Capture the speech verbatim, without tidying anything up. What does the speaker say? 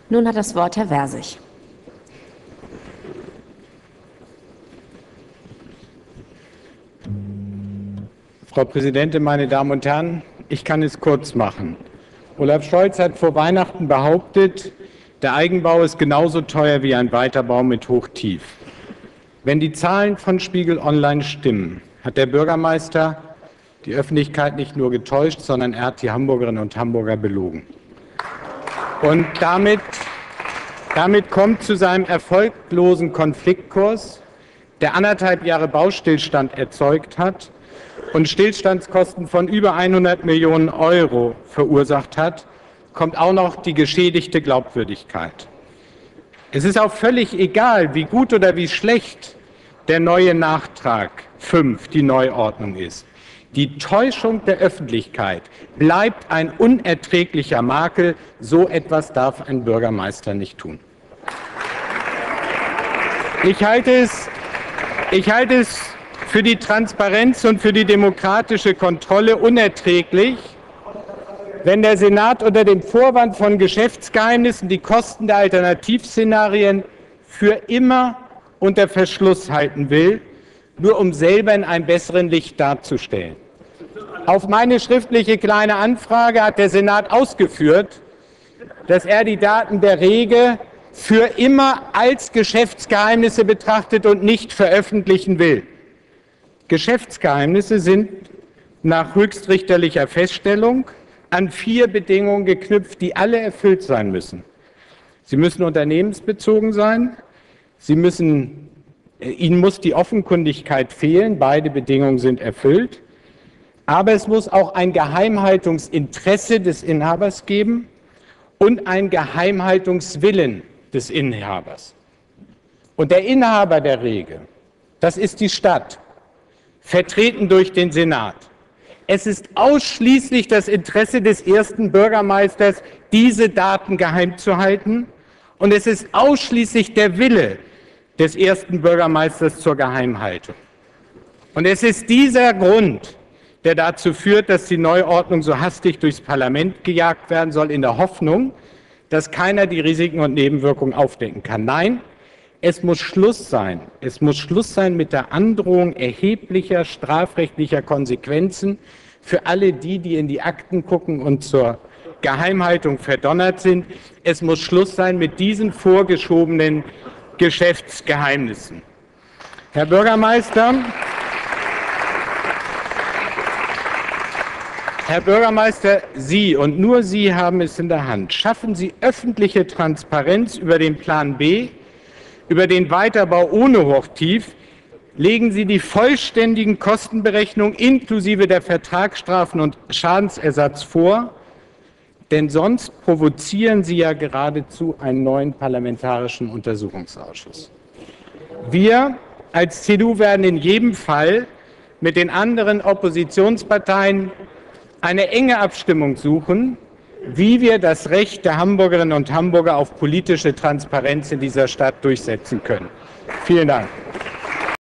Nun hat das Wort Herr Versich. Frau Präsidentin, meine Damen und Herren! Ich kann es kurz machen. Olaf Scholz hat vor Weihnachten behauptet, der Eigenbau ist genauso teuer wie ein Weiterbau mit Hochtief. Wenn die Zahlen von Spiegel Online stimmen, hat der Bürgermeister die Öffentlichkeit nicht nur getäuscht, sondern er hat die Hamburgerinnen und Hamburger belogen. Und damit, damit kommt zu seinem erfolglosen Konfliktkurs, der anderthalb Jahre Baustillstand erzeugt hat und Stillstandskosten von über hundert Millionen Euro verursacht hat, kommt auch noch die geschädigte Glaubwürdigkeit. Es ist auch völlig egal, wie gut oder wie schlecht der neue Nachtrag fünf, die Neuordnung ist. Die Täuschung der Öffentlichkeit bleibt ein unerträglicher Makel. So etwas darf ein Bürgermeister nicht tun. Ich halte es, ich halte es für die Transparenz und für die demokratische Kontrolle unerträglich, wenn der Senat unter dem Vorwand von Geschäftsgeheimnissen die Kosten der Alternativszenarien für immer unter Verschluss halten will, nur um selber in einem besseren Licht darzustellen. Auf meine schriftliche Kleine Anfrage hat der Senat ausgeführt, dass er die Daten der Rege für immer als Geschäftsgeheimnisse betrachtet und nicht veröffentlichen will. Geschäftsgeheimnisse sind nach höchstrichterlicher Feststellung an vier Bedingungen geknüpft, die alle erfüllt sein müssen. Sie müssen unternehmensbezogen sein, sie müssen, ihnen muss die Offenkundigkeit fehlen, beide Bedingungen sind erfüllt, aber es muss auch ein Geheimhaltungsinteresse des Inhabers geben und ein Geheimhaltungswillen des Inhabers. Und der Inhaber der Rege, das ist die Stadt, vertreten durch den Senat. Es ist ausschließlich das Interesse des ersten Bürgermeisters, diese Daten geheim zu halten, und es ist ausschließlich der Wille des ersten Bürgermeisters zur Geheimhaltung. Und es ist dieser Grund, der dazu führt, dass die Neuordnung so hastig durchs Parlament gejagt werden soll, in der Hoffnung, dass keiner die Risiken und Nebenwirkungen aufdecken kann. Nein, es muss Schluss sein. Es muss Schluss sein mit der Androhung erheblicher strafrechtlicher Konsequenzen für alle die, die in die Akten gucken und zur Geheimhaltung verdonnert sind. Es muss Schluss sein mit diesen vorgeschobenen Geschäftsgeheimnissen. Herr Bürgermeister, Herr Bürgermeister, Sie und nur Sie haben es in der Hand. Schaffen Sie öffentliche Transparenz über den Plan B, über den Weiterbau ohne Hochtief. Legen Sie die vollständigen Kostenberechnungen inklusive der Vertragsstrafen und Schadensersatz vor, denn sonst provozieren Sie ja geradezu einen neuen parlamentarischen Untersuchungsausschuss. Wir als C D U werden in jedem Fall mit den anderen Oppositionsparteien eine enge Abstimmung suchen, wie wir das Recht der Hamburgerinnen und Hamburger auf politische Transparenz in dieser Stadt durchsetzen können. Vielen Dank.